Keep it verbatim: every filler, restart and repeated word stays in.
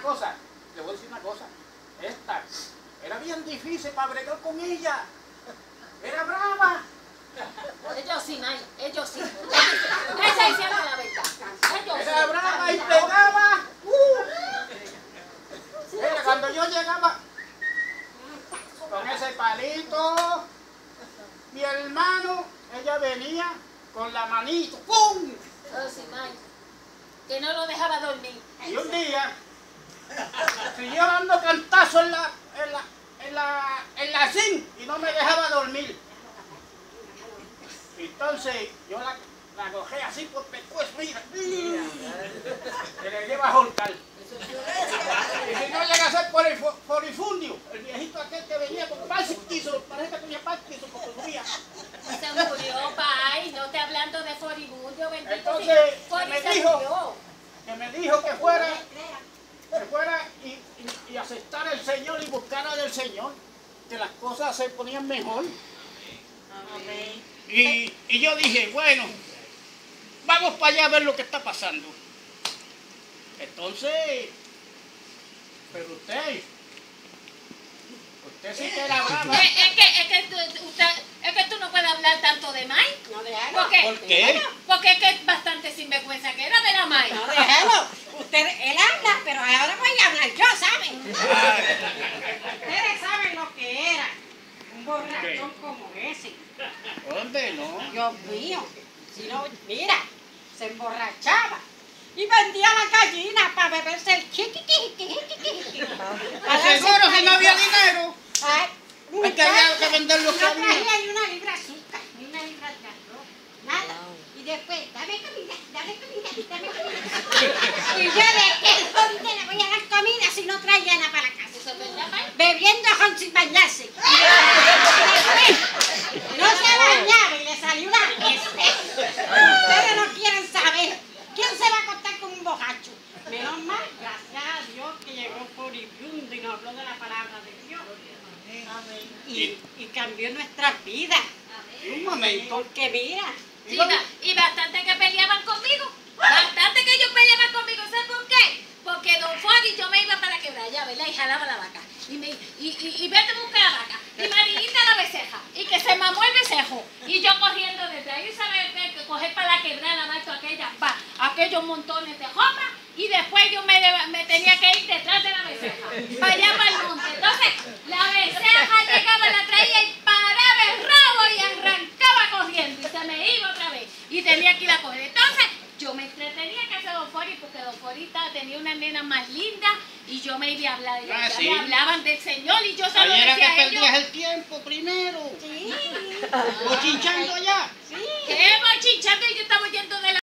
una cosa, le voy a decir una cosa. Esta era bien difícil para bregar con ella. Era brava. Ellos sí, May, ellos sí. Esa hicieron la verdad. Ellos Era sí. brava y pegaba. Uh. Mira, cuando yo llegaba con ese palito, mi hermano, ella venía con la manito. ¡Pum! Oh, sí, May. Que no lo dejaba dormir. Y un día siguió dando cantazos en la, en la, en la, en la zinc y no me dejaba dormir. Entonces yo la, la cogí así por pescuezo, mira, que le lleva a holcar. Y si no llega a ser por el forifundio, el viejito aquel que venía con Parkinson, parece que tenía Parkinson porque subía. Se murió, Pai, no te hablando de Foribundo, bendito. Entonces, Sí, Fori me se dijo, murió. que me dijo que fuera, que fuera y, y, y aceptara al Señor y buscara del Señor, que las cosas se ponían mejor. Amén. Y, y yo dije, bueno, vamos para allá a ver lo que está pasando. Entonces, pero usted, usted sí que era brava. Es, es que, es, que tú, usted, es que tú no puedes hablar tanto de May. No, déjalo. ¿Por qué? ¿Por qué? Porque es que es bastante sinvergüenza que era ver a May. No, déjalo. Usted, él habla, pero ahora voy a hablar yo, ¿saben? Ustedes saben lo que era un borrachón como ese. ¿Dónde no? Dios mío. Si no, mira, se emborrachaba. Y vendía la gallina para beberse el chiquiqui. Seguro que no había dinero. Ay, Es que había que vender lo que no había. traía ni una libra de azúcar, ni una libra de arroz, nada. Y después, dame comida, dame comida, dame comida. Y yo de qué dónde le voy a dar comida si no traía nada para la casa. ¿Eso es verdad, May? Bebiendo con sin bañarse. Y después, no se bañaba y le salió una peste. Ustedes no quieren saber. ¿Quién se va a acostar con un borracho? Menos mal, gracias a Dios que llegó furibundo y nos habló de la palabra de Dios. Y, y cambió nuestras vidas. Un momento. Porque mira, Sí, ba- y bastante que peleaban conmigo. Bastante que ellos peleaban conmigo. ¿Sabes por qué? Porque Don Fori, yo me iba para la quebrada, ¿verdad? Y jalaba la vaca. Y, me, y, y, y vete a buscar la vaca. Y Marinita la becerra. Y que se mamó el becerro. Y yo corriendo detrás. Y sabes que, que coger para la quebrada, la vaca, aquella, va, aquellos montones de ropa. Y después yo me, me tenía que ir detrás de la becerra. Para allá, para el monte. Entonces, la becerra llegaba, la traía y paraba el rabo y arrancaba corriendo. Y se me iba otra vez. Y tenía que ir a coger. Entonces, yo me entretenía que hacer Don Fori porque Don Fori tenía una nena más linda y yo me iba a hablar. Ah, ya sí. me hablaban del Señor y yo se lo Ahí era que decía a ellos. perdías el tiempo primero. sí, Bochinchando allá. sí. ¿Qué bochinchando? Y yo estaba yendo de la